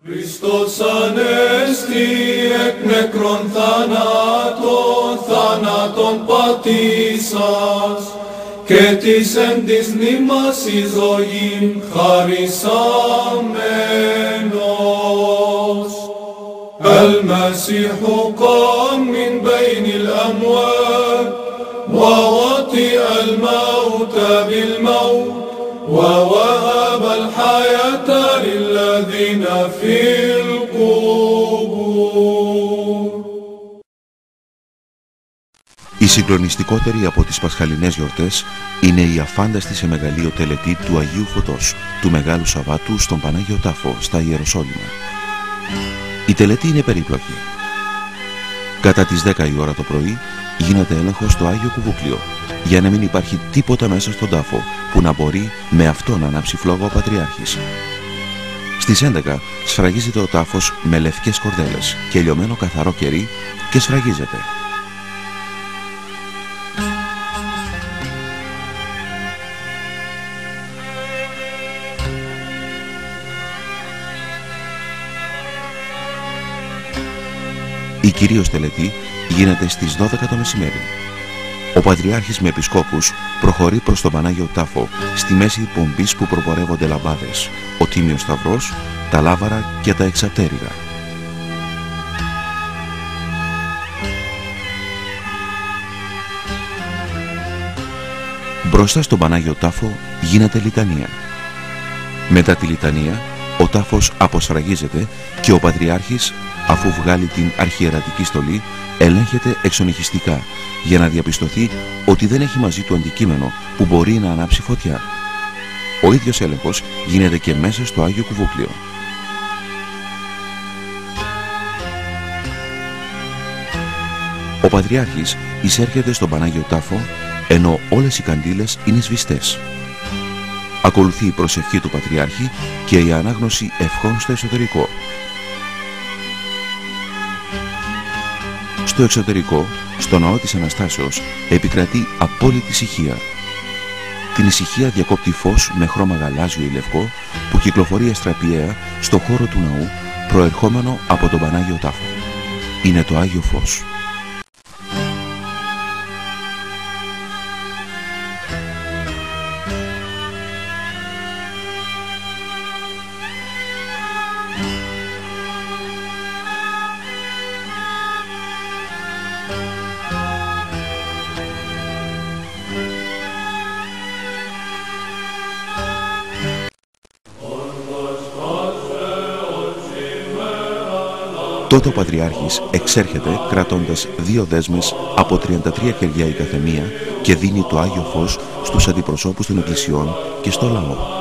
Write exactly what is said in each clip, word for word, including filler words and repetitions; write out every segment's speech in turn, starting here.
Χριστός ανέστη εκ νεκρών θανάτων, θανάτων πατήσας, και της εν της μνήμας εις ζωήν χαρισάμενος. المسيح قام من بين الأموات ووطئ الموت بالموت ووهب الحياة للذين في القبور. Η συγκλονιστικότερη από τις πασχαλινές γιορτές είναι η αφάνταστη σε μεγαλείο τελετή του Αγίου Φωτός, του Μεγάλου Σαββάτου στον Πανάγιο Τάφο, στα Ιεροσόλυμα. Η τελετή είναι περίπλοκη. Κατά τις δέκα η ώρα το πρωί γίνεται έλεγχος στο Άγιο Κουβούκλιο, για να μην υπάρχει τίποτα μέσα στον τάφο που να μπορεί με αυτό να ανάψει φλόγα ο Πατριάρχης. Στις έντεκα σφραγίζεται ο τάφος με λευκές κορδέλες και λιωμένο καθαρό κερί και σφραγίζεται. Η κυρίως τελετή γίνεται στις δώδεκα το μεσημέρι. Ο Πατριάρχης με επισκόπους προχωρεί προς τον Πανάγιο Τάφο, στη μέση πομπής που προπορεύονται λαμπάδες, ο Τίμιος Σταυρός, τα λάβαρα και τα εξαπτέρυγα. Μπροστά στον Πανάγιο Τάφο γίνεται λιτανία. Μετά τη λιτανία, ο τάφος αποσφραγίζεται και ο Πατριάρχης, αφού βγάλει την αρχιερατική στολή, ελέγχεται εξονυχιστικά για να διαπιστωθεί ότι δεν έχει μαζί του αντικείμενο που μπορεί να ανάψει φωτιά. Ο ίδιος έλεγχος γίνεται και μέσα στο Άγιο Κουβούκλιο. Ο Πατριάρχης εισέρχεται στον Πανάγιο Τάφο, ενώ όλες οι καντήλες είναι σβηστές. Ακολουθεί η προσευχή του Πατριάρχη και η ανάγνωση ευχών στο εσωτερικό. Στο εξωτερικό, στο ναό της Αναστάσεως, επικρατεί απόλυτη ησυχία. Την ησυχία διακόπτει φως με χρώμα γαλάζιο ή λευκό που κυκλοφορεί αστραπιαία στο χώρο του ναού, προερχόμενο από τον Πανάγιο Τάφο. Είναι το Άγιο Φως. Τότε ο Πατριάρχης εξέρχεται κρατώντας δύο δέσμες από τριάντα τρία κεριά η καθεμία και δίνει το Άγιο Φως στους αντιπροσώπους των εκκλησιών και στο λαό.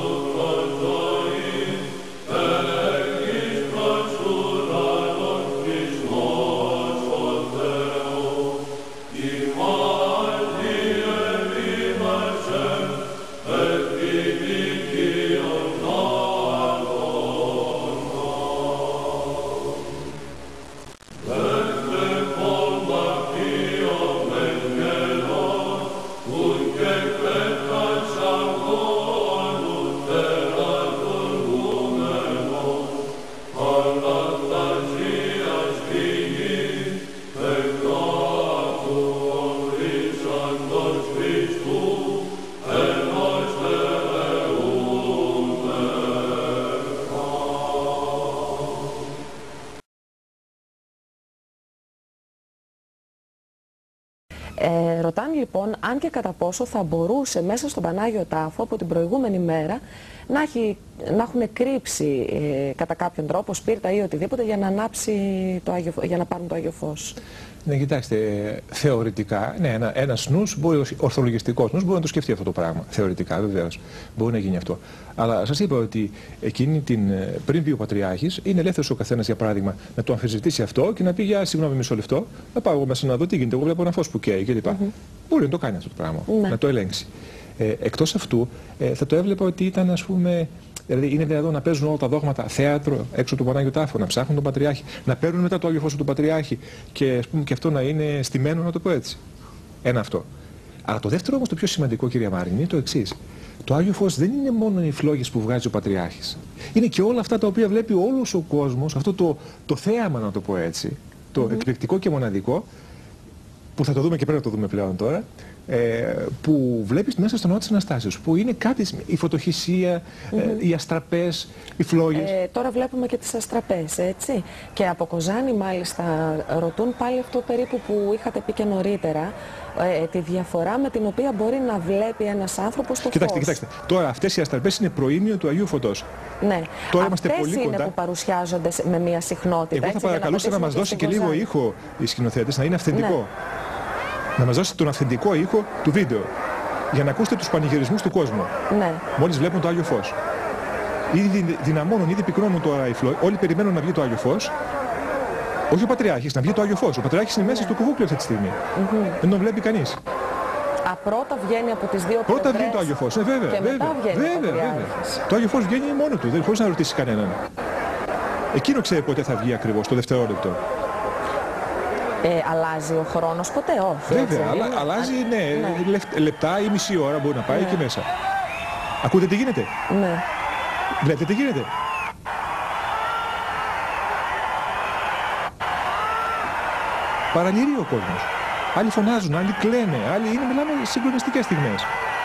Ε, ρωτάνε λοιπόν αν και κατά πόσο θα μπορούσε μέσα στον Πανάγιο Τάφο από την προηγούμενη μέρα να, έχει, να έχουν κρύψει ε, κατά κάποιον τρόπο σπίρτα ή οτιδήποτε για να, ανάψει το Άγιο, για να πάρουν το Άγιο Φως. Ναι, κοιτάξτε, θεωρητικά, ναι, ένα, ένας νους, μπορεί, ορθολογιστικός νους, μπορεί να το σκεφτεί αυτό το πράγμα. Θεωρητικά, βεβαίως, μπορεί να γίνει αυτό. Αλλά σας είπα ότι εκείνη την, πριν πει ο Πατριάρχης, είναι ελεύθερος ο καθένας, για παράδειγμα, να το αμφισβητήσει αυτό και να πει: για συγγνώμη, μισό λεπτό, να πάω εγώ μέσα να δω τι γίνεται. Εγώ βλέπω ένα φως που καίει κλπ. Mm -hmm. Μπορεί να το κάνει αυτό το πράγμα, mm -hmm. να το ελέγξει. Ε, εκτός αυτού, ε, θα το έβλεπα ότι ήταν, ας πούμε, δηλαδή είναι δυνατόν να παίζουν όλα τα δόγματα θέατρο έξω του Πανάγιου Τάφου, να ψάχνουν τον Πατριάρχη, να παίρνουν μετά το Άγιο Φως του Πατριάρχη και, ας πούμε, και αυτό να είναι στημένο, να το πω έτσι. Ένα αυτό. Αλλά το δεύτερο όμως, το πιο σημαντικό, κυρία Μάρη, είναι το εξής. Το Άγιο Φως δεν είναι μόνο οι φλόγες που βγάζει ο Πατριάρχης. Είναι και όλα αυτά τα οποία βλέπει όλος ο κόσμος, αυτό το, το θέαμα, να το πω έτσι, το mm-hmm. εκπληκτικό και μοναδικό, που θα το δούμε και πρέπει να το δούμε πλέον τώρα, ε, που βλέπεις μέσα στον ναό της Αναστάσεως, που είναι κάτι, η φωτοχυσία, mm-hmm. ε, οι αστραπές, οι φλόγες. Ε, τώρα βλέπουμε και τις αστραπές, έτσι. Και από Κοζάνη μάλιστα ρωτούν πάλι αυτό περίπου που είχατε πει και νωρίτερα, ε, τη διαφορά με την οποία μπορεί να βλέπει ένας άνθρωπος το κοιτάξτε, φως. Κοιτάξτε, τώρα αυτές οι αστραπές είναι προήμιο του Αγίου Φωτός. Ναι, τώρα αυτές είμαστε πολύ είναι κοντά. που παρουσιάζονται με μια συχνότητα. Εγώ θα παρακαλούσα να, να μας δώσει και λίγο ήχο οι σκηνοθέτες, να είναι αυθεντικό. Ναι. Να μας δώσει τον αυθεντικό ήχο του βίντεο, για να ακούσετε τους πανηγυρισμούς του κόσμου. Ναι. Μόλις βλέπουν το Άγιο Φως. Ήδη δυναμώνουν, ήδη πυκνώνουν τώρα οι φλόγες. Όλοι περιμένουν να βγει το Άγιο Φως. Όχι ο Πατριάρχης, να βγει το Άγιο Φως. Ο Πατριάρχης είναι μέσα Ναι. στο κουβούκλιο αυτή τη στιγμή. Mm-hmm. Δεν τον βλέπει κανείς. Α, πρώτα βγαίνει από τις δύο Πρώτα πλευρές βγαίνει το Άγιο Φως. Ε, βέβαια, και βέβαια, μετά βγαίνει βέβαια, ο βέβαια. Πατριάρχης. Το Άγιο Φως βγαίνει μόνο του, δεν χωρίς να ρωτήσει κανέναν. Εκείνο ξέρει πότε θα βγει ακριβώς, το δευτερόλεπτο. Ε, αλλάζει ο χρόνος ποτέ, όχι. Βέβαια, έτσι, αλλά, είναι. αλλάζει ναι, Ναι. λεφ- λεπτά ή μισή ώρα μπορεί να πάει Ναι. εκεί μέσα. Ακούτε τι γίνεται. Ναι. Βλέπετε τι γίνεται. Παραλυρεί ο κόσμος. Άλλοι φωνάζουν, άλλοι κλαίνε, άλλοι είναι, μιλάμε συγκλονιστικές στιγμές.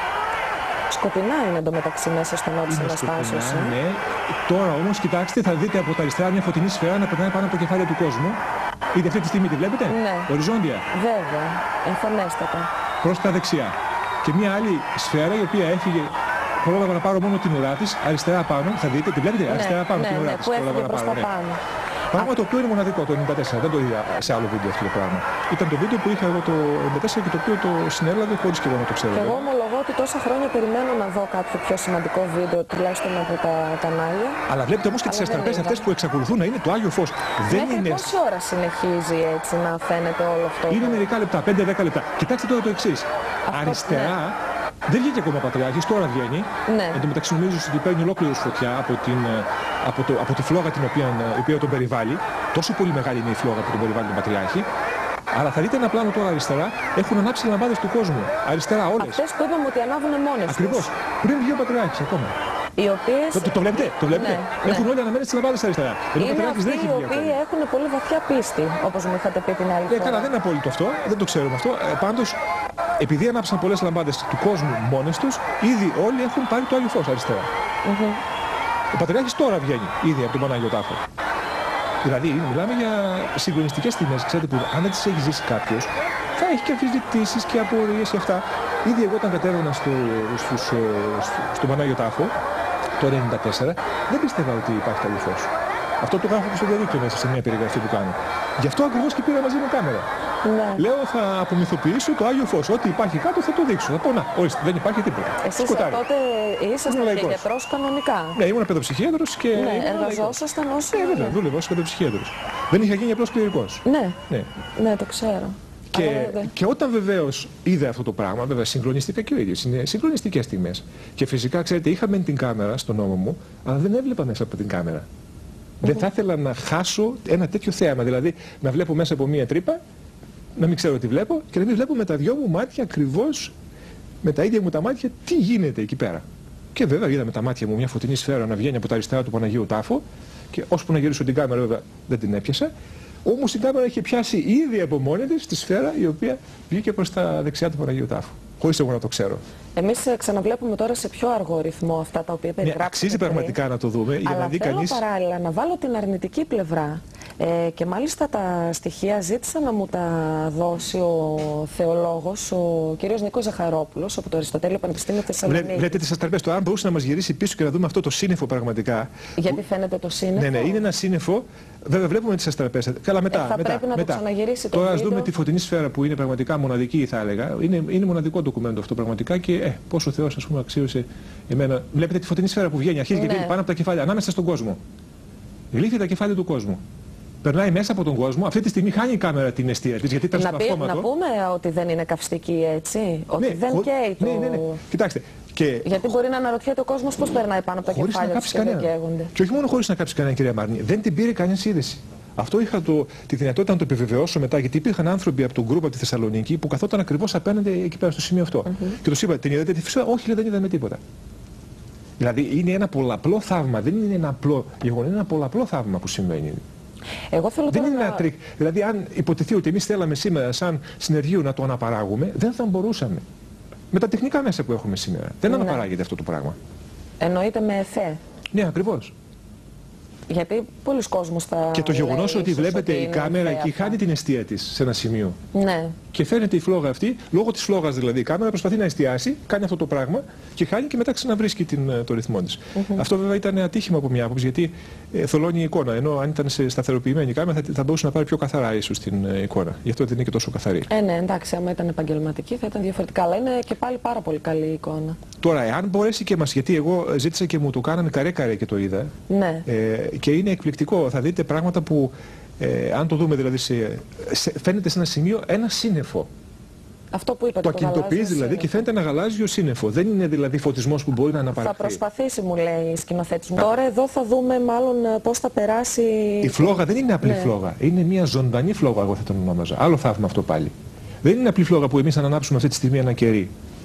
Σκοτεινά είναι εντωμεταξύ μέσα στο ναό της Είναι Αναστάσεως. σκοτεινά, ε. ναι. Τώρα όμως κοιτάξτε, θα δείτε από τα αριστερά μια φωτεινή σφαίρα να περνάει πάνω από το κεφάλι του κόσμου. Είτε αυτή τη στιγμή τη βλέπετε, Ναι. οριζόντια, Βέβαια, εμφανέστατα. προς τα δεξιά. Και μια άλλη σφαίρα η οποία έφυγε, πρόλαβα να πάρω μόνο την ουρά της, αριστερά πάνω, θα δείτε, τη βλέπετε, αριστερά πάνω ναι, την ουρά ναι, της. που πρόλαβα έφυγε να προς πάρω, τα ναι. πάνω. Πράγμα το οποίο είναι μοναδικό το ενενήντα τέσσερα, δεν το είδα σε άλλο βίντεο αυτό το πράγμα. Ήταν το βίντεο που είχα εγώ το ενενήντα τέσσερα και το οποίο το συνέλαβε χωρίς και εγώ να το ξέρω. Και εγώ ομολογώ ότι τόσα χρόνια περιμένω να δω κάποιο πιο σημαντικό βίντεο, τουλάχιστον από τα κανάλια. Αλλά βλέπετε όμως και τις Αλλά δεν αστραπές είδα. αυτές που εξακολουθούν να είναι το Άγιο Φως. Δεν Μέχρι είναι. πόση ώρα συνεχίζει έτσι να φαίνεται όλο αυτό? Είναι μερικά λεπτά, πέντε δέκα λεπτά. Κοιτάξτε τώρα το εξής. Αριστερά, δεν βγήκε ακόμα ο Πατριάρχης, τώρα βγαίνει. Ναι. Εν τω μεταξύ νομίζω ότι παίρνει ολόκληρη φωτιά από, την, από, το, από τη φλόγα την οποία, η οποία τον περιβάλλει. Τόσο πολύ μεγάλη είναι η φλόγα που τον περιβάλλει τον Πατριάρχη. Αλλά θα δείτε ένα πλάνο τώρα αριστερά, έχουν ανάψει λαμπάδες του κόσμου. Αριστερά όλες. Αυτές που είπαμε ότι ανάβουν μόνες τους. Ακριβώς. Πριν βγει ο Πατριάρχης ακόμα. Οι οποίες... Το, το, το βλέπετε, το βλέπετε. Ναι, ναι. Έχουν όλοι αναμένει τις λαμπάδες αριστερά. Ενώ ο Είναι Πατριάρχης αυτοί δεν έχει οι βγει οποίοι ακόμα. έχουν πολύ βαθιά πίστη, όπως μου είχατε πει την άλλη Ε, φορά. καλά, δεν είναι απόλυτο αυτό, δεν το ξέρουμε αυτό. Ε, πάντως, επειδή ανάψαν πολλές λαμπάδες του κόσμου μόνες τους, ήδη όλοι έχουν πάρει το Άγιο Φως αριστερά. Mm-hmm. Ο Πατριάρχης τώρα βγαίνει ήδη από τον Πανάγιο Τάφο. Δηλαδή, μιλάμε για συγκλονιστικές στιγμές, ξέρετε, που αν δεν τις έχει ζήσει κάποιος, θα έχει και αμφισβητήσεις και απορίες και αυτά. Ήδη εγώ όταν κατέβαινα στο, στους, στο, στον Πανάγιο Τάφο, το ενενήντα τέσσερα, δεν πίστευα ότι υπάρχει το Άγιο Φως. Αυτό το γράφω και στο διαδίκτυο μέσα σε μια περιγραφή που κάνω. Γι' αυτό ακριβώς και πήρα μαζί μου κάμερα. Ναι. Λέω θα απομυθοποιήσω το Άγιο Φως. Ό,τι υπάρχει κάτω θα το δείξω. Θα πω να, ορίστε, δεν υπάρχει τίποτα. Εσείς Σκοτάδι. τότε ήσασταν Ήμουν και λαϊκός. γιατρός κανονικά. Ναι, ήμουν παιδοψυχίατρος και. Ναι, ήμουν λαϊκός. εργαζόσασταν ως... Ναι, βέβαια, δούλευα ως παιδοψυχίατρος. Δεν είχα γίνει απλώς κληρικός. Ναι, Ναι. ναι, το ξέρω. Και, Αλλά βέβαια. και όταν βεβαίως είδε αυτό το πράγμα, βέβαια συγκλονιστήκα και ο ίδιος. Είναι συγκλονιστικές στιγμές. Και φυσικά, ξέρετε, είχαμε την κάμερα στον ώμο μου, αλλά δεν έβλεπα μέσα από την κάμερα. Δεν θα ήθελα να χάσω ένα τέτοιο θέαμα. Δηλαδή να βλέπω μέσα από μία τρύπα, να μην ξέρω τι βλέπω και να μην βλέπω με τα δυο μου μάτια ακριβώς, με τα ίδια μου τα μάτια, τι γίνεται εκεί πέρα. Και βέβαια είδα με τα μάτια μου μια φωτεινή σφαίρα να βγαίνει από τα αριστερά του Παναγίου Τάφου και ώσπου να γυρίσω την κάμερα, βέβαια δεν την έπιασα. Όμως η κάμερα είχε πιάσει ήδη από μόνη της τη σφαίρα η οποία βγήκε προς τα δεξιά του Παναγίου Τάφου. Χωρίς εγώ να το ξέρω. Εμείς ε, ξαναβλέπουμε τώρα σε πιο αργό ρυθμό αυτά τα οποία Ναι, περιγράψαμε. αξίζει πριν. πραγματικά να το δούμε για Αλλά να δει θέλω κανείς. παράλληλα να βάλω την αρνητική πλευρά. Ε, και μάλιστα τα στοιχεία ζήτησα να μου τα δώσει ο θεολόγος, ο κ. Νίκος Ζαχαρόπουλος, από το Αριστοτέλειο Πανεπιστήμιο Θεσσαλονίκη. Βλέ, βλέπετε τις αστραπές του, αν μπορούσε να μας γυρίσει πίσω και να δούμε αυτό το σύννεφο πραγματικά. Γιατί φαίνεται το σύννεφο. Ναι, ναι, είναι ένα σύννεφο. Βέβαια, βλέπουμε τις αστραπές. Καλά, μετά. Ε, θα μετά, πρέπει να το μετά. ξαναγυρίσει το Τώρα, ας βίντεο. δούμε τη φωτεινή σφαίρα που είναι πραγματικά μοναδική, θα έλεγα. Είναι, είναι μοναδικό ντοκουμέντο αυτό πραγματικά και ε, πόσο ο Θεός, ας πούμε, αξίωσε εμένα. Βλέπετε τη φωτεινή σφαίρα που βγαίνει, αρχίζει Ναι. και βγαίνει πάνω από τα κεφάλια, ανάμεσα στον κόσμο. Γλύφει τα κεφάλια του κόσμου. Περνάει μέσα από τον κόσμο. Αυτή τη στιγμή χάνει η κάμερα την αιστεία της, γιατί ήταν Να, στον πει, αυτόματο. να πούμε ότι δεν είναι καυστική, έτσι. Ότι Ναι, δεν χω- καίει το... ναι, ναι, ναι. Κοιτάξτε. Και Γιατί μπορεί να αναρωτιέται ο κόσμος πώς περνάει πάνω από τα χωρίς να κεφάλια τους κάψει και δεν κανέναν. καίγονται. Και όχι μόνο χωρίς να κάψει κανέναν, κυρία Μάρνη, δεν την πήρε κανείς είδηση. Αυτό είχα το, τη δυνατότητα να το επιβεβαιώσω μετά, γιατί υπήρχαν άνθρωποι από τον γκρουπ από τη Θεσσαλονίκη που καθόταν ακριβώς απέναντι εκεί πέρα στο σημείο αυτό. Mm-hmm. Και τους είπα, την είδατε τη φυσικά? Όχι, δεν είδαμε τίποτα. Δηλαδή είναι ένα πολλαπλό θαύμα, δεν είναι ένα απλό γεγονός, είναι ένα πολλαπλό θαύμα που συμβαίνει. Εγώ θέλω δεν είναι να... ένα τρίκ. Δηλαδή, αν υποτεθεί ότι εμείς θέλαμε σήμερα, σαν συνεργείο, να το αναπαράγουμε, δεν θα μπορούσαμε. Με τα τεχνικά μέσα που έχουμε σήμερα. Δεν ναι. αναπαράγεται αυτό το πράγμα. Εννοείται με εφέ. Ναι, ακριβώς. Γιατί πολλοί κόσμος θα. Και το γεγονός ότι βλέπετε η κάμερα εκεί χάνει την εστία της σε ένα σημείο. Ναι. Και φαίνεται η φλόγα αυτή, λόγω της φλόγας δηλαδή, η κάμερα προσπαθεί να εστιάσει, κάνει αυτό το πράγμα και χάνει και μετά ξαναβρίσκει την, το ρυθμό της. Mm-hmm. Αυτό βέβαια ήταν ατύχημα από μια άποψη, γιατί ε, θολώνει η εικόνα. Ενώ αν ήταν σε σταθεροποιημένη η κάμερα θα, θα μπορούσε να πάρει πιο καθαρά ίσως την ε, εικόνα. Γι' αυτό δεν είναι και τόσο καθαρή. Ε, ναι, εντάξει, άμα ήταν επαγγελματική θα ήταν διαφορετικά. Αλλά είναι και πάλι πάρα πολύ καλή η εικόνα. Τώρα, εάν μπορέσει και μας, γιατί εγώ ζήτησα και μου το κάνανε καρέ-καρέ και το είδα. Ναι. Ε, και είναι εκπληκτικό. Θα δείτε πράγματα που, ε, αν το δούμε δηλαδή, σε, σε, φαίνεται σε ένα σημείο ένα σύννεφο. Αυτό που είπατε, το ακινητοποιείς δηλαδή σύννεφο. Και φαίνεται ένα γαλάζιο σύννεφο. Δεν είναι δηλαδή φωτισμός που μπορεί να αναπαραχθεί. Θα προσπαθήσει, μου λέει η σκηνοθέτης μου. Τώρα εδώ θα δούμε μάλλον πώς θα περάσει. Η φλόγα δεν είναι απλή ναι. φλόγα. Είναι μια ζωντανή φλόγα, εγώ θα τον ονόμαζα. Άλλο θαύμα αυτό πάλι. Δεν είναι απλή φλόγα που εμείς θα ανάψουμε αυτή τη στιγμή ένα κερί.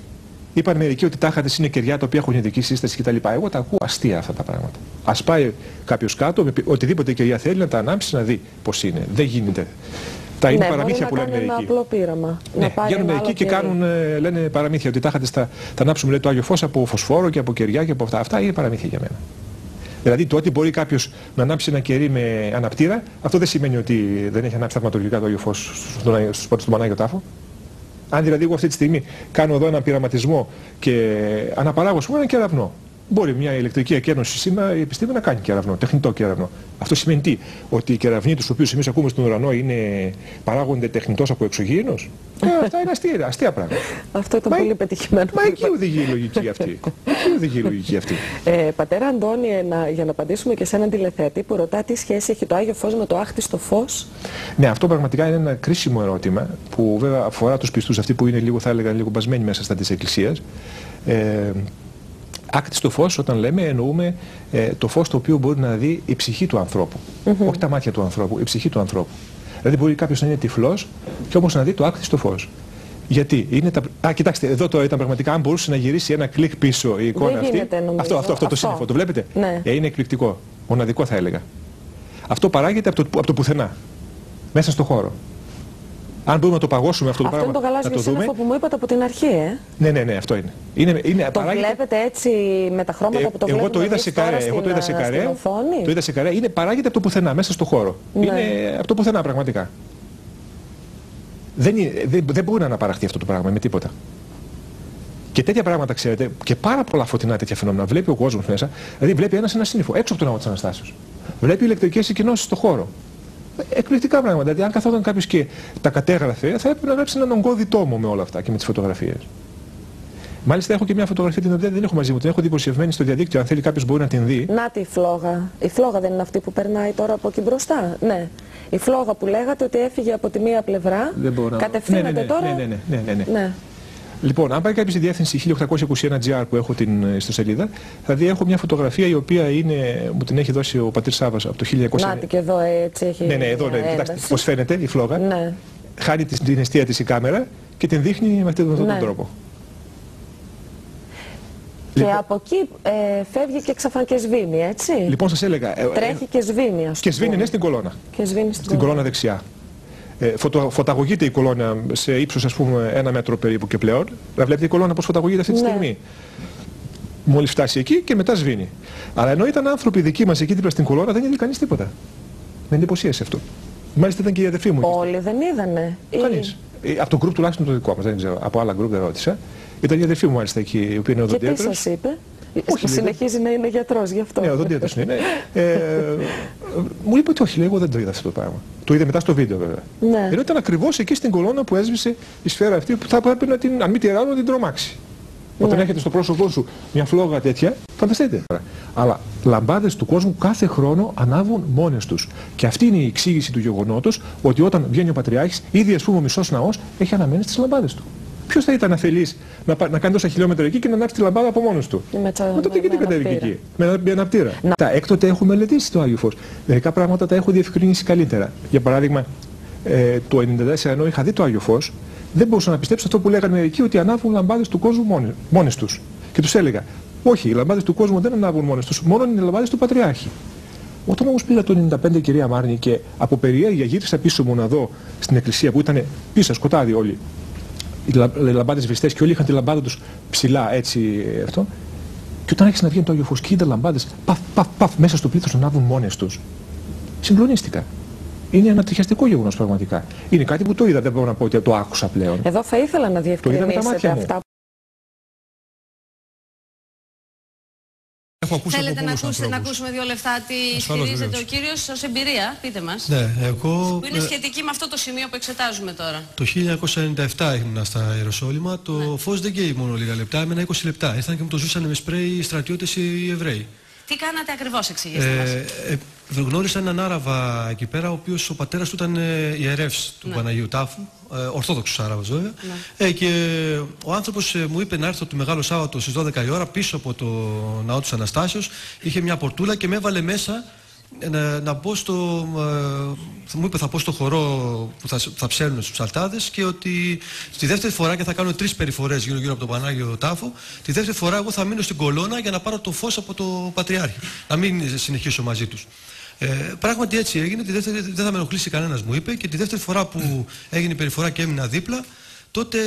Είπαν μερικοί ότι τάχατε είναι κεριά τα οποία έχουν ειδική σύσταση κτλ. Εγώ τα ακούω αστεία αυτά τα πράγματα. Ας πάει κάποιος κάτω, με οτιδήποτε κεριά θέλει να τα ανάψει να δει πώς είναι. Δεν γίνεται. Τα είναι ναι, παραμύθια που λένε μερικοί. Ένα απλό πείραμα. Ναι, βγαίνουν μερικοί και κάνουν, λένε παραμύθια ότι τάχατε θα, θα ανάψουμε λέει, το Άγιο Φως από φωσφόρο και από κεριά και από αυτά. Αυτά είναι παραμύθια για μένα. Δηλαδή το ότι μπορεί κάποιος να ανάψει ένα κερί με αναπτήρα, αυτό δεν σημαίνει ότι δεν έχει ανάψει θαυματουργικά το Άγιο Φως στους πόρτους του Πανάγιο Τάφο. Αν δηλαδή εγώ αυτή τη στιγμή κάνω εδώ ένα πειραματισμό και αναπαράγω πούμε, ένα κεραυνό. Μπορεί μια ηλεκτρική εκένωση σήμερα η επιστήμη να κάνει κεραυνό, τεχνητό κεραυνό. Αυτό σημαίνει τι? Ότι οι κεραυνοί τους οποίους εμείς ακούμε στον ουρανό είναι, παράγονται τεχνητός από εξωγήινος. ε, αυτά είναι αστεία, αστεία πράγματα. Αυτό ήταν μα, πολύ πετυχημένο. Μα εκεί οδηγεί η λογική αυτή. Εκεί οδηγεί η λογική αυτή. Ε, πατέρα Αντώνη, να, για να απαντήσουμε και σε έναν τηλεθεατή που ρωτά τι σχέση έχει το Άγιο Φως με το άχτιστο φως. Ναι, αυτό πραγματικά είναι ένα κρίσιμο ερώτημα που βέβαια αφορά τους πιστούς, αυτοί που είναι λίγο, θα έλεγα, λίγο μπασμένοι μέσα στα της Εκκλησίας. Ε, Άκτιστο φως, όταν λέμε, εννοούμε ε, το φως το οποίο μπορεί να δει η ψυχή του ανθρώπου. Mm-hmm. Όχι τα μάτια του ανθρώπου, η ψυχή του ανθρώπου. Δηλαδή μπορεί κάποιος να είναι τυφλός και όμως να δει το άκτιστο φως. Γιατί είναι τα... Α, κοιτάξτε, εδώ τώρα ήταν πραγματικά, αν μπορούσε να γυρίσει ένα κλικ πίσω η εικόνα αυτή. Γίνεται, νομίζω, αυτό, αυτό, αυτό, αυτό το σύννεφο, το βλέπετε. Ναι. Ε, είναι εκπληκτικό. Μοναδικό θα έλεγα. Αυτό παράγεται από το, από το πουθενά. Μέσα στο χώρο. Αν μπορούμε να το παγώσουμε αυτό το αυτό πράγμα. Αυτό είναι το γαλάζιο σύννεφο που μου είπατε από την αρχή, ε. Ναι, ναι, ναι, αυτό είναι. είναι, είναι το παράγεται... βλέπετε έτσι με τα χρώματα ε, που το εγώ βλέπετε το είδα σε καρέ, εγώ το είδα σε καρέ, το είδα σε καρέ, είναι παράγεται από το πουθενά, μέσα στο χώρο. Ναι. Είναι από το πουθενά πραγματικά. Δεν, είναι, δεν, δεν μπορεί να αναπαραχθεί αυτό το πράγμα με τίποτα. Και τέτοια πράγματα, ξέρετε, και πάρα πολλά φωτεινά τέτοια φαινόμενα βλέπει ο κόσμος μέσα, δηλαδή βλέπει ένας ένα σύννεφο έξω από τον ναό της Αναστάσεως. Βλέπει ηλεκτρικές συγκοινώσεις στο χώρο. Εκπληκτικά πράγματα. Δηλαδή, αν καθόταν κάποιος και τα κατέγραφε, θα έπρεπε να γράψει έναν ογκώδη τόμο με όλα αυτά και με τις φωτογραφίες. Μάλιστα, έχω και μια φωτογραφία την οποία δεν έχω μαζί μου, την έχω δημοσιευμένη στο διαδίκτυο. Αν θέλει κάποιος μπορεί να την δει. Να τη φλόγα. Η φλόγα δεν είναι αυτή που περνάει τώρα από εκεί μπροστά. Ναι. Η φλόγα που λέγατε ότι έφυγε από τη μία πλευρά. Δεν μπορώ να... Κατευθύνεται ναι, ναι, ναι, τώρα. Ναι, ναι, ναι, ναι, ναι. ναι. Λοιπόν, αν πάει κάποιος στη διεύθυνση χίλια οκτακόσια είκοσι ένα τζι αρ που έχω την ιστοσελίδα, θα δει έχω μια φωτογραφία η οποία είναι, μου την έχει δώσει ο πατήρ Σάββας από το χίλια εννιακόσια. Να και εδώ έτσι έχει. Ναι, ναι, εδώ ναι. Κοιτάξτε πώς φαίνεται η φλόγα. Ναι. Χάνει την αιστεία της η κάμερα και την δείχνει με αυτόν ναι. τον τρόπο. Και λοιπόν, από εκεί ε, φεύγει και ξαφνικά και σβήνει, έτσι. Λοιπόν, σας έλεγα. Ε, Τρέχει ε, και σβήνει, ας πούμε. Και σβήνει, ναι, στην κολόνα. Και σβήνει στην, στην κολόνα δεξιά. Ε, φωτο, φωταγωγείται η κολόνα σε ύψος ας πούμε ένα μέτρο περίπου και πλέον. Να βλέπετε η κολόνα πώς φωταγωγείται αυτή τη ναι. στιγμή. Μόλις φτάσει εκεί και μετά σβήνει. Αλλά ενώ ήταν άνθρωποι δικοί μας εκεί δίπλα στην κολόνα δεν είδε κανείς τίποτα. Με εντυπωσίασε αυτό. Μάλιστα ήταν και η αδερφή μου. Όλοι δεν είδανε. Κανείς. Ή... Από το γκρουπ τουλάχιστον το δικό μας, δεν ξέρω. Από άλλα γκρουπ δεν ρώτησα. Ήταν η αδερφή μου μάλιστα εκεί, η οποία είναι οδοντίατρος. Και τι σας είπε? Όχι, συνεχίζει να είναι γιατρός γι' αυτό. Ναι, οδοντίατρος είναι. ε, μου είπε ότι όχι, λέει, εγώ δεν το είδα αυτό το πράγμα. Το είδε μετά στο βίντεο βέβαια. Ναι. Ενώ ήταν ακριβώς εκεί στην κολόνα που έσβησε η σφαίρα αυτή που θα πρέπει να την, αν μη τη ράνω, να την τρομάξει. Ναι. Όταν έχετε στο πρόσωπό σου μια φλόγα τέτοια, φανταστείτε. Αλλά λαμπάδες του κόσμου κάθε χρόνο ανάβουν μόνες τους. Και αυτή είναι η εξήγηση του γεγονότος ότι όταν βγαίνει ο Πατριάρχης, ήδη ας πούμε ο μισός ναός έχει αναμένει στις λαμπάδες του. Ποιος θα ήταν αφελής να, να κάνει τόσα χιλιόμετρα εκεί και να ανάψει τη λαμπάδα από μόνος του? Με, τσα... Μα τότε γιατί κατέβηκε εκεί? Με αναπτήρα. Να... Τα έκτοτε έχω μελετήσει το Άγιο Φως. Μερικά πράγματα τα έχω διευκρινίσει καλύτερα. Για παράδειγμα, ε, το ενενήντα τέσσερα ενώ είχα δει το Άγιο Φως, δεν μπορούσα να πιστέψω αυτό που λέγανε μερικοί ότι ανάβουν λαμπάδες του κόσμου μόνες τους. Και τους έλεγα, όχι, οι λαμπάδες του κόσμου δεν ανάβουν μόνες τους, μόνο είναι οι λαμπάδες του Πατριάρχη. Όταν όμως πήγα το ενενήντα πέντε, κυρία Μάρνη, και από περιέργεια γύρισα πίσω μου να δω στην εκκλησία που ήταν πίσω σκοτάδι όλοι, οι λαμπάδες σβηστές και όλοι είχαν τη λαμπάδα τους ψηλά έτσι αυτό, και όταν άρχισε να βγαίνει το Άγιο Φως και είδα λαμπάδες παφ, παφ, παφ μέσα στο πλήθος να ανάβουν μόνες τους, συγκλονίστηκα. Είναι ένα τριχιαστικό γεγονός πραγματικά. Είναι κάτι που το είδα, δεν μπορώ να πω ότι το άκουσα πλέον. Εδώ θα ήθελα να διευκρινίσετε αυτά. Θέλετε να, ακούσετε, να ακούσουμε δύο λεφτά τι ισχυρίζεται ο κύριος ως εμπειρία, πείτε μας. Ναι, εγώ... Που είναι σχετική με αυτό το σημείο που εξετάζουμε τώρα. Το χίλια εννιακόσια ενενήντα επτά ήμουν στα Ιεροσόλυμα, το ναι. φως δεν καίει μόνο λίγα λεπτά, έμενα είκοσι λεπτά. Ήρθαν και μου το ζούσαν με σπρέι οι στρατιώτες οι Εβραίοι. Τι κάνατε ακριβώς, εξηγήστε μας. Ε, ε, γνώρισα έναν Άραβα εκεί πέρα, ο οποίος ο πατέρας του ήταν ε, ιερεύς του ναι. Παναγίου Τάφου, ε, ορθόδοξος Άραβας βέβαια. Ναι. Ε, και ο άνθρωπος ε, μου είπε να έρθω το Μεγάλο Σάββατο στις δώδεκα η ώρα πίσω από το ναό της Αναστάσεως. Είχε μια πορτούλα και με έβαλε μέσα να, να μπω στο, ε, μου είπε θα πω στο χορό που θα, θα ψέλνουν στους ψαλτάδες και ότι τη δεύτερη φορά, και θα κάνω τρεις περιφορές γύρω γύρω από τον Πανάγιο Τάφο, τη δεύτερη φορά εγώ θα μείνω στην κολόνα για να πάρω το φως από το Πατριάρχη, να μην συνεχίσω μαζί τους. Ε, πράγματι έτσι έγινε, τη δεύτερη, δεν θα με ενοχλήσει κανένας μου είπε, και τη δεύτερη φορά που έγινε η περιφορά και έμεινα δίπλα, τότε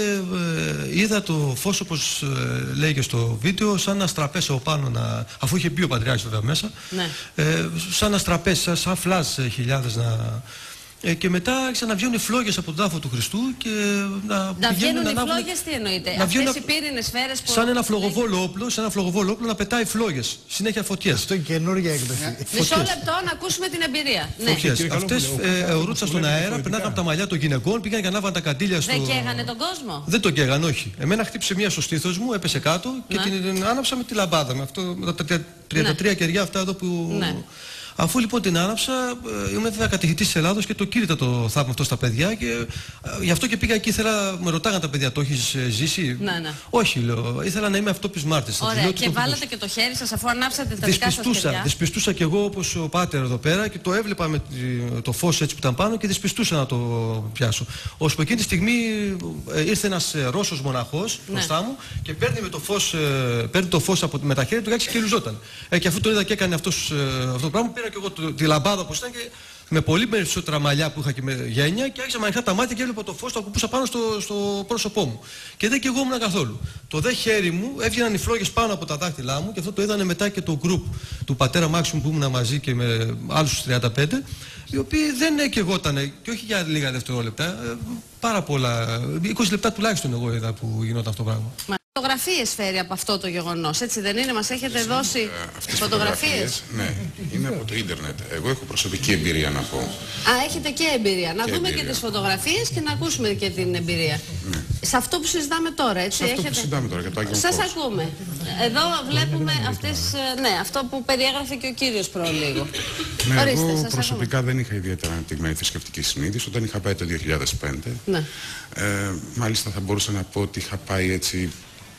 ε, είδα το φως, όπως ε, λέγε στο βίντεο, σαν να στραπέσει από πάνω, να, αφού είχε μπει ο Πατριάρχης βέβαια μέσα, ναι. ε, σαν να στραπέσει, σαν, σαν φλάζ χιλιάδες να... Ε, και μετά άρχισαν να βγαίνουν φλόγες από τον τάφο του Χριστού και να, να βγαίνουν να οι ανάβουν... φλόγες, τι εννοείται, να αυτές βγαίνουν... οι πύρινες σφαίρες που... Σαν ένα φλογοβόλο όπλο, σαν ένα φλογοβόλο όπλο να πετάει φλόγες, συνέχεια φωτιές. Αυτό είναι καινούργια έκδοση. Μισό λεπτό να ακούσουμε την εμπειρία. Φωτιές. Ναι. Αυτές αιωρούτσαν στον αέρα, περνάγαν από τα μαλλιά των γυναικών, πήγαν και ανάβαν τα καντήλια στο... Δεν καίγανε τον κόσμο? Δεν τον καίγαν, όχι. Εμένα χτύπησε μία στο στήθος μου, έπεσε κάτω και την άναψα με τη λαμπάδα, με αυτό, με τα τριάντα τρία κεριά αυτά εδώ που... Αφού λοιπόν την άναψα, ήμουν βέβαια κατηχητής της Ελλάδος και το κήρυτα το θαύμα αυτό στα παιδιά και ε, γι' αυτό και πήγα εκεί, ήθελα, με ρωτάγαν τα παιδιά, το έχεις ε, ζήσει? Ναι, ναι. Όχι, λέω, ήθελα να είμαι αυτόπις μάρτυρας. Ωραία, λέω, και το βάλατε και το χέρι σας αφού ανάψατε τα δικά σας παιδιά. Δυσπιστούσα κι εγώ όπως ο πάτερ εδώ πέρα και το έβλεπα με το φως έτσι που ήταν πάνω και δυσπιστούσα να το πιάσω. Ώσπου εκείνη τη στιγμή ε, ήρθε ένας ε, Ρώσος μοναχός ναι. μπροστά μου και παίρνει, με το φως, ε, παίρνει το φως από, με τα χέρια του και λουζόταν. Ε, και αφού το είδα και έκανε αυτός, ε, αυτό το πράγμα, πήρα και εγώ το, τη λαμπάδα όπως ήταν και με πολύ περισσότερα μαλλιά που είχα και με γένια και άρχισα να ανοιχτά τα μάτια και έβλεπα το φως, το ακουμπούσα πάνω στο, στο πρόσωπό μου. Και δεν και εγώ ήμουν καθόλου. Το δε χέρι μου έβγαιναν οι φλόγες πάνω από τα δάχτυλά μου και αυτό το είδανε μετά και το group του πατέρα Μάξιμου που ήμουν μαζί και με άλλους τριάντα πέντε, οι οποίοι δεν έκαιγότανε και όχι για λίγα δευτερόλεπτα, πάρα πολλά, είκοσι λεπτά τουλάχιστον εγώ είδα που γινόταν αυτό το πράγμα. Φωτογραφίες φέρει από αυτό το γεγονός, έτσι δεν είναι? Μας έχετε δώσει ε, φωτογραφίες? Ναι, είναι από το ίντερνετ. Εγώ έχω προσωπική εμπειρία να πω. Α, έχετε και εμπειρία. Να και δούμε εμπειρία. Και τις φωτογραφίες και να ακούσουμε και την εμπειρία. Ναι. Σε αυτό που συζητάμε τώρα, έτσι. Σε αυτό έχετε... που συζητάμε τώρα για το Άγιο Φως. Σας ακούμε. Εδώ βλέπουμε αυτές, ναι, αυτό που περιέγραφε και ο κύριος προλίγο. Ναι, Ορίστε, εγώ προσωπικά ακούμε. Δεν είχα ιδιαίτερα αναπτυγμένη θρησκευτική συνείδηση όταν είχα πάει το δύο χιλιάδες πέντε. Ναι. Ε, μάλιστα θα μπορούσα να πω ότι είχα πάει έτσι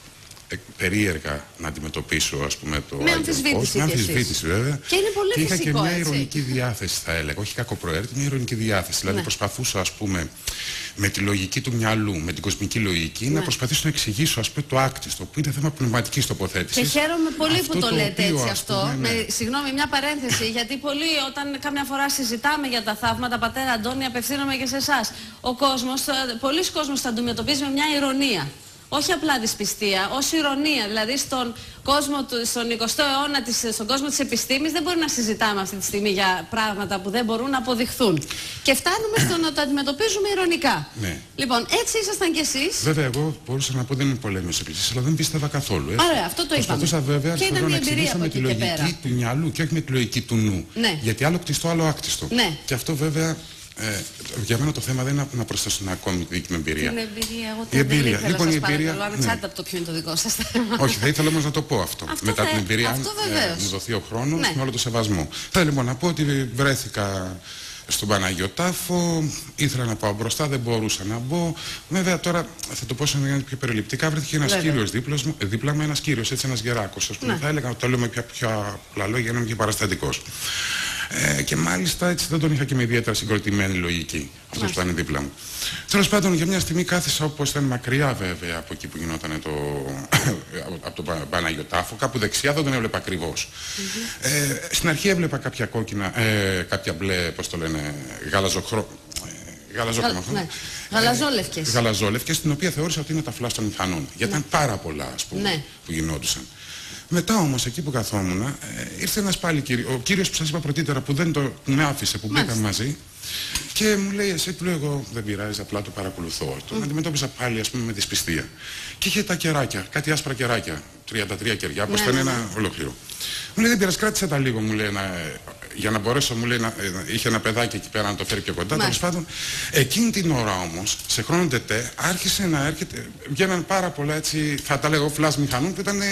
περίεργα να αντιμετωπίσω, ας πούμε, το με αμφισβήτηση, με αμφισβήτηση βέβαια. Και είναι πολύ και είχα φυσικό, και μια έτσι. ηρωνική διάθεση, θα έλεγα, όχι κακοπροαίρετη, μια ηρωνική διάθεση. Δηλαδή ναι. προσπαθούσα, ας πούμε, με τη λογική του μυαλού, με την κοσμική λογική, ναι. να προσπαθήσω να εξηγήσω, ας πούμε, το άκτιστο, που είναι θέμα πνευματικής τοποθέτησης. Και χαίρομαι πολύ αυτό που το, το λέτε οποίο, έτσι αυτό. Πούμε, ναι. με, συγγνώμη, μια παρένθεση, γιατί πολλοί όταν κάμια φορά συζητάμε για τα θαύματα, πατέρα Αντώνη, απευθύνομαι και σε εσάς. Ο κόσμος, πολλοί κόσμος θα αντιμετωπίζει με μια ηρωνία. Όχι απλά δυσπιστία, ως ηρωνία. Δηλαδή στον κόσμο του, στον εικοστό αιώνα, της, στον κόσμο της επιστήμης δεν μπορεί να συζητάμε αυτή τη στιγμή για πράγματα που δεν μπορούν να αποδειχθούν. Και φτάνουμε στο να το αντιμετωπίζουμε ηρωνικά. Ναι. Λοιπόν, έτσι ήσασταν κι εσείς. Βέβαια, εγώ μπορούσα να πω δεν είμαι πολέμιος εκκλησίας, αλλά δεν πίστευα καθόλου. Έτσι. Ωραία, αυτό το είπαμε. Προσπαθούσα βέβαια να εξηγήσω με τη λογική του μυαλού και όχι με τη λογική του νου. Ναι. Γιατί άλλο κτιστό, άλλο άκτιστο. Ναι. Και αυτό βέβαια. Ε, για μένα το θέμα δεν είναι να προσθέσω μια ακόμη δική μου εμπειρία. Την εμπειρία, εγώ η eμπειρία. Ήθελα, λοιπόν, σας η εμπειρία. Παρακαλώ, ανεξάρτητα από το ποιο είναι το δικό σας θέμα. Όχι, θα ήθελα όμως να το πω αυτό. αυτό Μετά θα... την εμπειρία, αυτό αν ε, μου δοθεί ο χρόνος, ναι. με όλο το σεβασμό. Θέλω λοιπόν να πω ότι βρέθηκα στον Πανάγιο Τάφο, ήθελα να πάω μπροστά, δεν μπορούσα να μπω. Βέβαια τώρα θα το πω σε μια πιο περιληπτικά, βρέθηκε ένας κύριος δίπλα, δίπλα μου, ένας κύριος, έτσι ένας γεράκος, ας πούμε. Ναι. Θα έλεγα, το λέω με πιο, πιο απλά λόγια, για να είμαι και παραστατικός. Ε, και μάλιστα έτσι δεν τον είχα και με ιδιαίτερα συγκροτημένη λογική, αυτός που ήταν δίπλα μου. Τέλος πάντων, για μια στιγμή κάθισα, όπως ήταν μακριά βέβαια από εκεί που γινόταν το... από τον Πανάγιο Τάφο, κάπου δεξιά, δεν τον έβλεπα ακριβώς. Mm-hmm. ε, στην αρχή έβλεπα κάποια κόκκινα, ε, κάποια μπλε, πώς το λένε, γαλαζοχρό... Γαλαζόκρομα. Ναι. Γαλαζόλευκες. Ε, γαλαζόλευκες, την οποία θεώρησα ότι είναι τα φλάσ των μηχανών. Γιατί Ναι. ήταν πάρα πολλά, ας πούμε, Ναι. που γινόντουσαν. Μετά όμως, εκεί που καθόμουν, ε, ήρθε ένας πάλι κύριος, ο κύριος που σας είπα πρωτήτερα, που, δεν το, που με άφησε, που μπήκαμε μαζί, και μου λέει, εσύ, του λέω, εγώ δεν πειράζει, απλά το παρακολουθώ. Mm. Τον αντιμετώπιζα πάλι, ας πούμε, με δυσπιστία. Και είχε τα κεράκια, κάτι άσπρα κεράκια, τριάντα τρία κεριά, όπως ήταν ένα ολόκληρο. Μου λέει, δεν πειράζει, κράτησε τα λίγο, μου λέει, να, για να μπορέσω, μου λέει, να, είχε ένα παιδάκι εκεί πέρα να το φέρει πιο κοντά. Τέλος πάντων, εκείνη την ώρα όμως, σε χρόνο τετέ, άρχισε να έρχεται, βγαίναν πάρα πολλά έτσι, θα τα λέγω φλάς μηχανών, που ήταν οι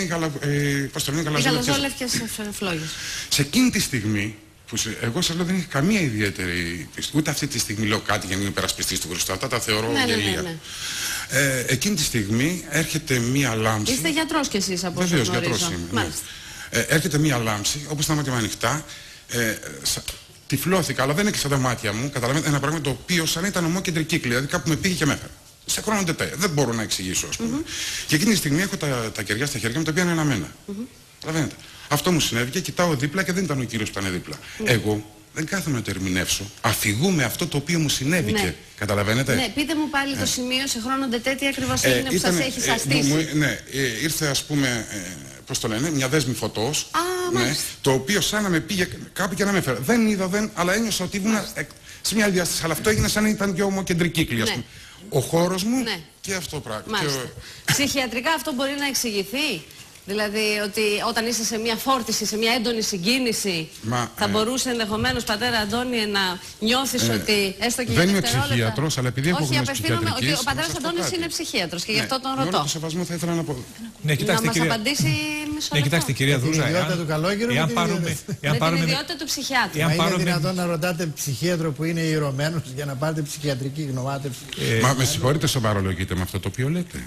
γαλαζόλευκες φλόγες. Σε εκείνη τη στιγμή, που σε, εγώ σας λέω δεν είχε καμία ιδιαίτερη πίστη, ούτε αυτή τη στιγμή λέω κάτι για να είμαι υπερασπιστής του Χριστού, αυτά τα θεωρώ Ναι, ναι, γελία. ναι, ναι. Ε, εκείνη τη στιγμή έρχεται μία λάμψη. Είστε γιατρός κι εσείς από όσο Βεβαίως, γνωρίζω. γιατρός είμαι. Ναι. Ε, έρχεται μία λάμψη, όπως τα μάτια μου ανοιχτά, ε, σα, τυφλώθηκα, αλλά δεν έκλεισα τα μάτια μου. Καταλαβαίνετε, ένα πράγμα το οποίο σαν ήταν ομόκεντρη κύκλη, δηλαδή κάπου με πήγε και με έφερε. Σε χρόνο τετέ, δεν μπορώ να εξηγήσω, ας πούμε. Mm-hmm. Και εκείνη τη στιγμή έχω τα, τα κεριά στα χέρια μου, τα οποία είναι αναμένα. Mm-hmm. Καταλαβαίνετε. Αυτό μου συνέβη και κοιτάω δίπλα και δεν ήταν ο κύριος που ήταν δίπλα. Mm. Εγώ δεν κάθομαι να το ερμηνεύσω. Αφηγούμε αυτό το οποίο μου συνέβηκε. Ναι. Καταλαβαίνετε. Ναι, πείτε μου πάλι ε. το σημείο σε χρόνο τετέ, τι ακριβώς ε, έγινε που ήταν, σας έχει ε, σαστήσει. μου, ναι, ε, ήρθε ας πούμε, ε, πώς το λένε, μια δέσμη φωτός. Α, ναι, το οποίο σαν να με πήγε κάπου και να με έφερε. Δεν είδα, δεν, αλλά ένιωσα ότι ήμουν ε, σε μια άλλη διάσταση. Αλλά αυτό έγινε σαν να ήταν και ομοκεντρική κύκλη, ας πούμε. Ο χώρος μου ναι. και αυτό πράγμα. Και ο... Ψυχιατρικά αυτό μπορεί να εξηγηθεί. Δηλαδή ότι όταν είσαι σε μια φόρτιση, σε μια έντονη συγκίνηση, Μα, θα ε... μπορούσε ενδεχομένως, πατέρα Αντώνιε, να νιώθεις ε... ότι έστω και δεν για είμαι ψυχίατρος, αλλά επειδή έχω γνώση ψυχιατρικής... Όχι, ο πατέρας Αντώνης είναι ψυχίατρος και ναι, γι' αυτό τον ρωτώ. Με όλο το σεβασμό θα ήθελα να πω... Ναι, κοιτάξτε, να μας κυρία... απαντήσει μισό ναι, κοιτάξτε κυρία Δρούζα, την ιδιότητα του Καλόγερου εάν με πάρουμε... την ιδιότητα του ψυχιάτρου. Μα είναι δυνατόν να ρωτάτε ψυχίατρο που είναι ιερωμένος για να πάρετε ψυχιατρική γνωμάτευση? Μα με συγχωρείτε, σοβαρολογείτε με αυτό το οποίο λέτε.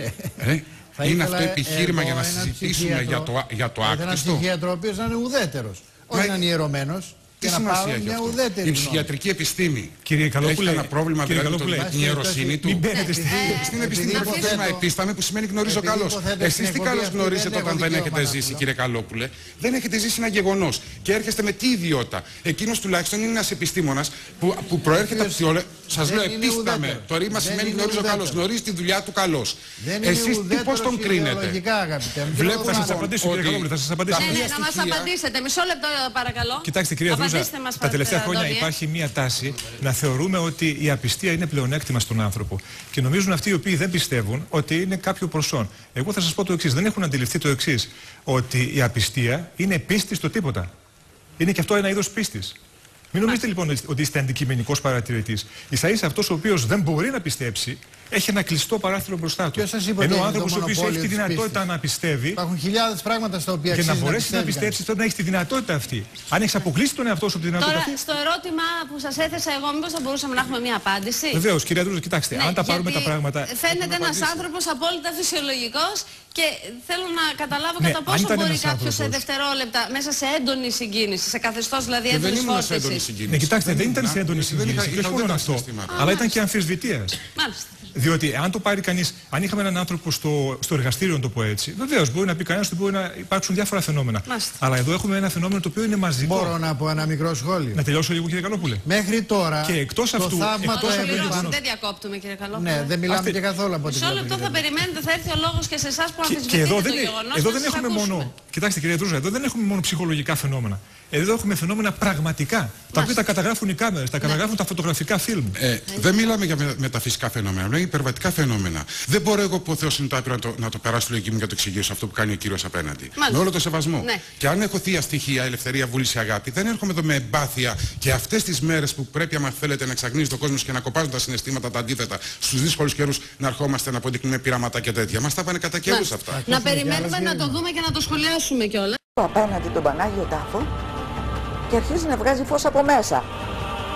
Είναι αυτό επιχείρημα για να συζητήσουμε για το, για το άκτιστο. Ένα ψυχίατρο ο οποίος να είναι ουδέτερος, όχι να είναι ιερωμένος. Τι σημασία έχει αυτό? Η ψυχιατρική επιστήμη κύριε Καλόπουλε, έχει ένα πρόβλημα δηλαδή με την ιεροσύνη του. Μην μπαίνετε στην επιστήμη να επίσταμε που σημαίνει γνωρίζω καλώς. Εσείς τι καλώς γνωρίζετε όταν δεν έχετε ζήσει, κύριε Καλόπουλε? Δεν έχετε ζήσει ένα γεγονός και έρχεστε με τι ιδιότητα? Εκείνος τουλάχιστον είναι ένας επιστήμονας που προέρχεται από τη όλα. Σας λέω επίσταμε. Το ρήμα σημαίνει γνωρίζω καλώς. Γνωρίζει τη δουλειά του καλώς. Εσείς πώς τον κρίνετε? Βλέπω θα σας απαντήσω κύριε Καλόπουλε, θα σας απαντήσω. Ναι, ναι, να μας απαντήσετε. Μισό λεπτό παρακαλώ. Κοιτάξτε κυρία Δρούζα, τα τελευταία χρόνια υπάρχει μια τάση να θεωρούμε ότι η απιστία είναι πλεονέκτημα στον άνθρωπο. Και νομίζουν αυτοί οι οποίοι δεν πιστεύουν ότι είναι κάποιο προσόν. Εγώ θα σας πω το εξής. Δεν έχουν αντιληφθεί το εξής. Ότι η απιστία είναι πίστη στο τίποτα. Είναι και αυτό ένα είδος πίστης. Μην νομίζετε λοιπόν ότι είστε αντικειμενικός παρατηρητής. Ίσα-ίσα αυτός ο οποίος δεν μπορεί να πιστέψει έχει ένα κλειστό παράθυρο μπροστά του. Ενώ ο άνθρωπος ο οποίος έχει τη δυνατότητα να πιστεύει. Υπάρχουν χιλιάδες πράγματα στα οποία και να μπορέσει να πιστέψει, πρέπει να έχει τη δυνατότητα αυτή. Αν έχει αποκλείσει τον εαυτό σου από τη δυνατότητα Τώρα, αυτή. Στο ερώτημα που σας έθεσα εγώ, μήπως θα μπορούσαμε να έχουμε μια απάντηση? Βεβαίως, κυρία Δρούζα, κοιτάξτε, ναι, αν τα πάρουμε τα πράγματα. Φαίνεται ένας άνθρωπος απόλυτα φυσιολογικός και θέλω να καταλάβω ναι, κατά πόσο μπορεί κάποιος σε δευτερόλεπτα, μέσα σε έντονη συγκίνηση, σε καθεστώς δηλαδή έντονης φόρτισης. Ναι, κοιτάξτε, δεν ήταν σε έντονη συγκίνηση. Και όχι μόνο αυτό, αλλά ήταν και αμφισβητείας. Μάλιστα. Διότι αν το πάρει κανείς, αν είχαμε έναν άνθρωπο στο, στο εργαστήριο, να το πω έτσι, βεβαίως μπορεί να πει κανένας ότι μπορεί να υπάρξουν διάφορα φαινόμενα. Μάλιστα. Αλλά εδώ έχουμε ένα φαινόμενο το οποίο είναι μαζικό. Μπορώ να πω ένα μικρό σχόλιο? Να τελειώσω λίγο, κύριε Καλόπουλε. Μέχρι τώρα. Και εκτός αυτού. Εκτός δεν διακόπτουμε, κύριε Καλόπουλε. Ναι, δεν μιλάμε Αυτή... και καθόλου από την Μισό λεπτό θα περιμένετε, θα έρθει ο λόγος και σε εσάς που αμφισβητείτε και εδώ το δεν, γεγονός. Εδώ δεν έχουμε μόνο. Κοιτάξτε, κύριε Δρούζα, εδώ δεν έχουμε μόνο ψυχολογικά φαινόμενα. Εδώ έχουμε φαινόμενα πραγματικά. Μάλιστα. Τα οποία τα καταγράφουν οι κάμερες, τα καταγράφουν ναι. τα φωτογραφικά φιλμ. Ε, δεν μιλάμε για μεταφυσικά φαινόμενα, μιλάμε για υπερβατικά φαινόμενα. Δεν μπορώ εγώ που ο Θεός είναι το άπειρο να το, να το περάσω στη λογική μου για το εξηγήσω αυτό που κάνει ο κύριος απέναντι. Μάλιστα. Με όλο το σεβασμό. Ναι. Και αν έχω θεία στοιχεία, ελευθερία, βούληση, αγάπη, δεν έρχομαι εδώ με εμπάθεια και αυτές τις μέρες που πρέπει, άμα θέλετε, να εξαγνίζει το κόσμο και να κοπάζουν τα συναισθήματα τα αντίθετα στους δύσκολους καιρούς, να ερχόμαστε να αποδεικνύουμε πειράματα και τέτοια. Μας τα πάνε κατά καιρούς αυτά. Να περιμένουμε να το δούμε και να το σχολιάσουμε κιόλας. Απέναντι τον Πανάγιο Τάφο και αρχίζει να βγάζει φως από μέσα.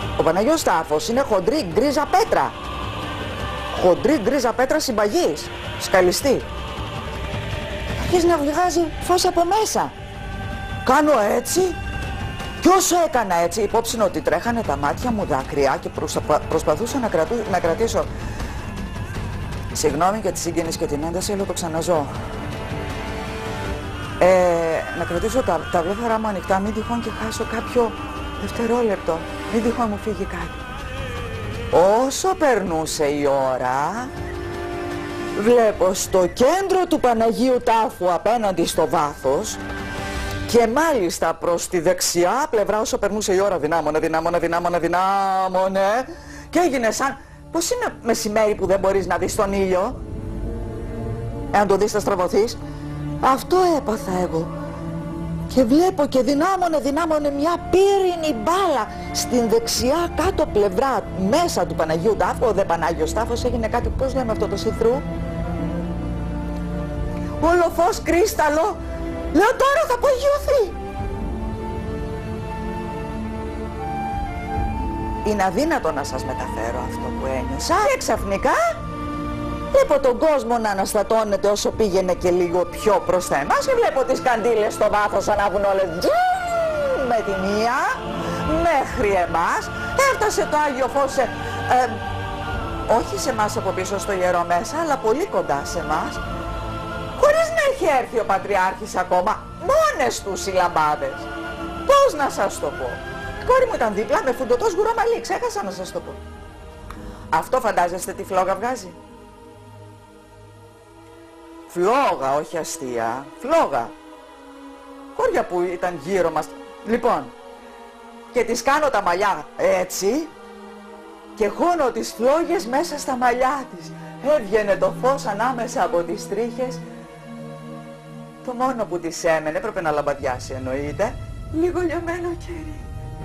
Ο Παναγιώτος Τάφος είναι χοντρή γκρίζα πέτρα. Χοντρή γκρίζα πέτρα συμπαγής, σκαλιστή. Αρχίζει να βγάζει φως από μέσα. Κάνω έτσι και όσο έκανα έτσι, υπόψη ότι τρέχανε τα μάτια μου δάκρυα και προσπαθούσα να, κρατού, να κρατήσω. Συγγνώμη για τη σύγγενης και την ένταση, αλλά το ξαναζώ. Ε, να κρατήσω τα, τα βλέφαρά μου ανοιχτά, μην τυχόν και χάσω κάποιο δευτερόλεπτο, μην τυχόν μου φύγει κάτι. Όσο περνούσε η ώρα, βλέπω στο κέντρο του Παναγίου Τάφου απέναντι στο βάθος και μάλιστα προς τη δεξιά πλευρά, όσο περνούσε η ώρα, δυνάμωνε, δυνάμωνε, δυνάμωνε, δυνάμωνε και έγινε σαν... Πώς είναι μεσημέρι που δεν μπορείς να δεις τον ήλιο? Εάν το δεις θα στραβωθείς. Αυτό έπαθα εγώ. Και βλέπω και δυνάμωνε, δυνάμωνε μια πύρινη μπάλα στην δεξιά κάτω πλευρά μέσα του Παναγίου Τάφου. Ο δε Πανάγιος Τάφος έγινε κάτι, πώς λέμε αυτό το see-through? Όλο φως κρίσταλο. Λέω τώρα θα απογειωθεί. Είναι αδύνατο να σας μεταφέρω αυτό που ένιωσα. Και ξαφνικά βλέπω τον κόσμο να αναστατώνεται όσο πήγαινε και λίγο πιο προς τα εμάς και βλέπω τις καντήλες στο βάθος ανάβουν όλες με τη μία μέχρι εμάς. Έφτασε το Άγιο Φως σε, ε, όχι σε εμάς από πίσω στο ιερό μέσα, αλλά πολύ κοντά σε εμάς, χωρίς να έχει έρθει ο Πατριάρχης ακόμα, μόνες τους οι λαμπάδες. Πώς να σας το πω? Η κόρη μου ήταν δίπλα με φουντωτό σγουρό μαλλί, ξέχασα να σας το πω. Αυτό φαντάζεστε τι φλόγα βγάζει? Φλόγα, όχι αστεία, φλόγα. Χώρια που ήταν γύρω μας. Λοιπόν, και τις κάνω τα μαλλιά έτσι και χώνω τις φλόγες μέσα στα μαλλιά της. Έβγαινε το φως ανάμεσα από τις τρίχες. Το μόνο που της έμενε, έπρεπε να λαμπαδιάσει εννοείται, λίγο λιωμένο κερί.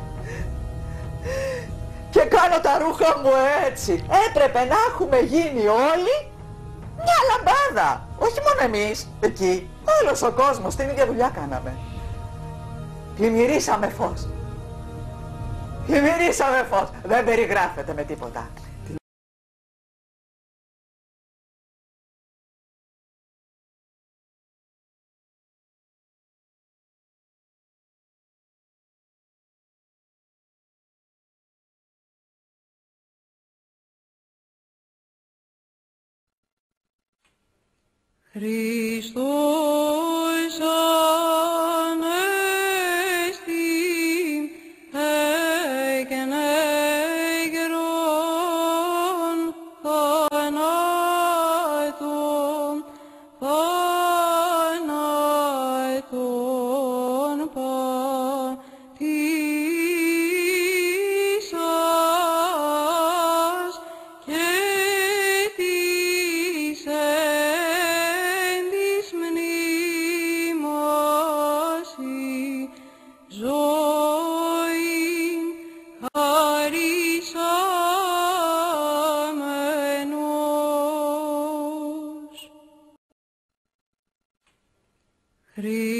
Και κάνω τα ρούχα μου έτσι. Έπρεπε να έχουμε γίνει όλοι μια λαμπάδα. Όχι μόνο εμείς, εκεί. Όλος ο κόσμος, την ίδια δουλειά κάναμε. Πλημμυρίσαμε φως. Πλημμυρίσαμε φως. Δεν περιγράφεται με τίποτα. Χριστός Ανέστη έκαινε γερόν θανάτων, θανάτων πατήσας και της Χριστός